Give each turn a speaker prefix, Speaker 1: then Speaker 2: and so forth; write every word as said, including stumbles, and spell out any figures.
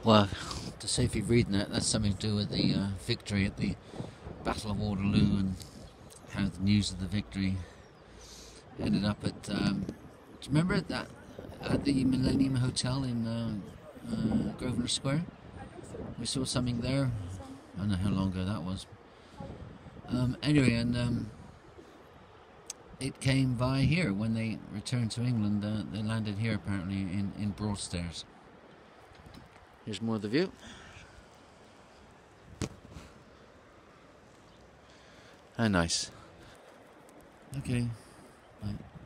Speaker 1: Well, to see if you're reading that, that's something to do with the uh, victory at the Battle of Waterloo and how the news of the victory ended up at. Um, do you remember that at the Millennium Hotel in uh, uh, Grosvenor Square? We saw something there. I don't know how long ago that was. Um, anyway, and um, it came via here when they returned to England. Uh, they landed here apparently in in Broadstairs. Here's more of the view. How nice. Okay. Bye.